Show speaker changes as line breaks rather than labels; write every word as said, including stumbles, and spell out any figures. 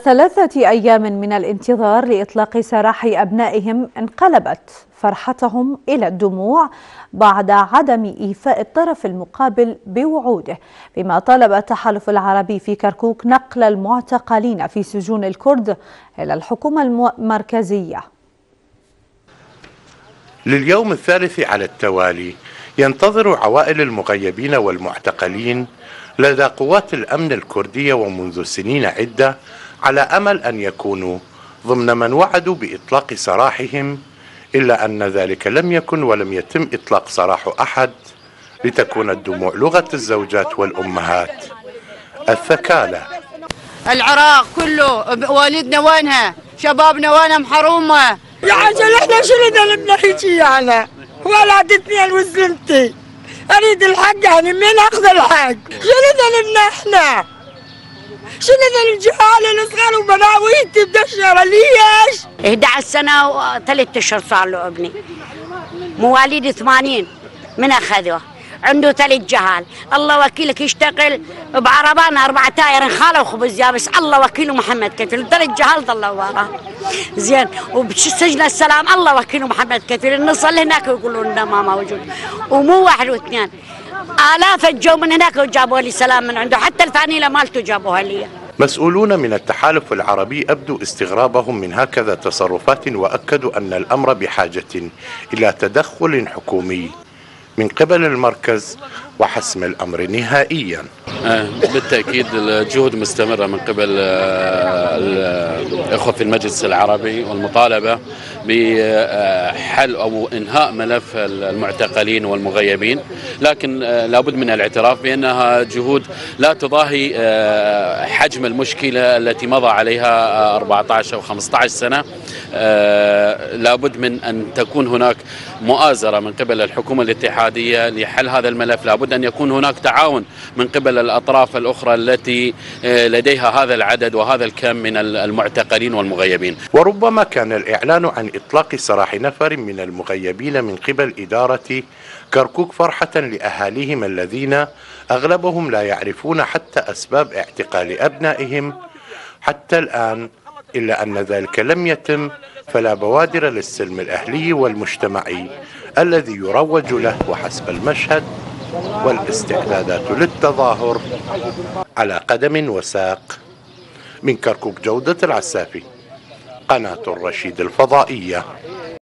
ثلاثة أيام من الانتظار لإطلاق سراح أبنائهم انقلبت فرحتهم إلى الدموع بعد عدم إيفاء الطرف المقابل بوعوده، بما طالب التحالف العربي في كركوك نقل المعتقلين في سجون الكرد إلى الحكومة المركزية.
لليوم الثالث على التوالي ينتظر عوائل المغيبين والمعتقلين لدى قوات الأمن الكردية ومنذ سنين عدة على أمل أن يكونوا ضمن من وعدوا بإطلاق سراحهم، إلا أن ذلك لم يكن ولم يتم إطلاق سراح أحد، لتكون الدموع لغة الزوجات والأمهات. الثكالة
العراق كله والدنا وينها؟ شبابنا وينها محرومة؟
يا عجل احنا شنو ذنبنا هيجي يعني؟ ولدتني وسلمتي اريد الحق، يعني منين اخذ الحق؟ شنو ذنبنا احنا؟ شنو ذنب الجهال الصغار وبناويتي بدشره ليش؟
إحدى عشرة سنة وثلاث اشهر صار له ابني، مواليد ثمانين من اخذوه، عنده ثلاث جهال، الله وكيلك يشتغل بعربان أربعة تاير خاله وخبز يابس، الله وكيله محمد كتير، ثلاث جهال ضلوا وراه زين، وبسجن السلام الله وكيله محمد كتير، نصل هناك يقولون لنا ما موجود، ومو واحد واثنين، آلاف جو من هناك وجابوا لي سلام من عنده، حتى الفانيلة مالته جابوها لي.
مسؤولون من التحالف العربي أبدوا استغرابهم من هكذا تصرفات، وأكدوا أن الأمر بحاجة إلى تدخل حكومي من قبل المركز وحسم الأمر نهائيا.
بالتأكيد الجهود مستمرة من قبل الأخوة في المجلس العربي والمطالبة بحل أو إنهاء ملف المعتقلين والمغيبين، لكن لابد من الاعتراف بأنها جهود لا تضاهي حجم المشكلة التي مضى عليها أربعة عشر أو خمسة عشر سنة. لابد من أن تكون هناك مؤازرة من قبل الحكومة الاتحادية لحل هذا الملف، لابد أن يكون هناك تعاون من قبل الأطراف الأخرى التي لديها هذا العدد وهذا الكم من المعتقلين والمغيبين.
وربما كان الإعلان عن إطلاق سراح نفر من المغيبين من قبل إدارة كركوك فرحة لأهاليهم الذين أغلبهم لا يعرفون حتى أسباب اعتقال أبنائهم حتى الآن، إلا أن ذلك لم يتم، فلا بوادر للسلم الأهلي والمجتمعي الذي يروج له وحسب المشهد، والاستعدادات للتظاهر على قدم وساق. من كركوك جودة العسافي، قناة الرشيد الفضائية.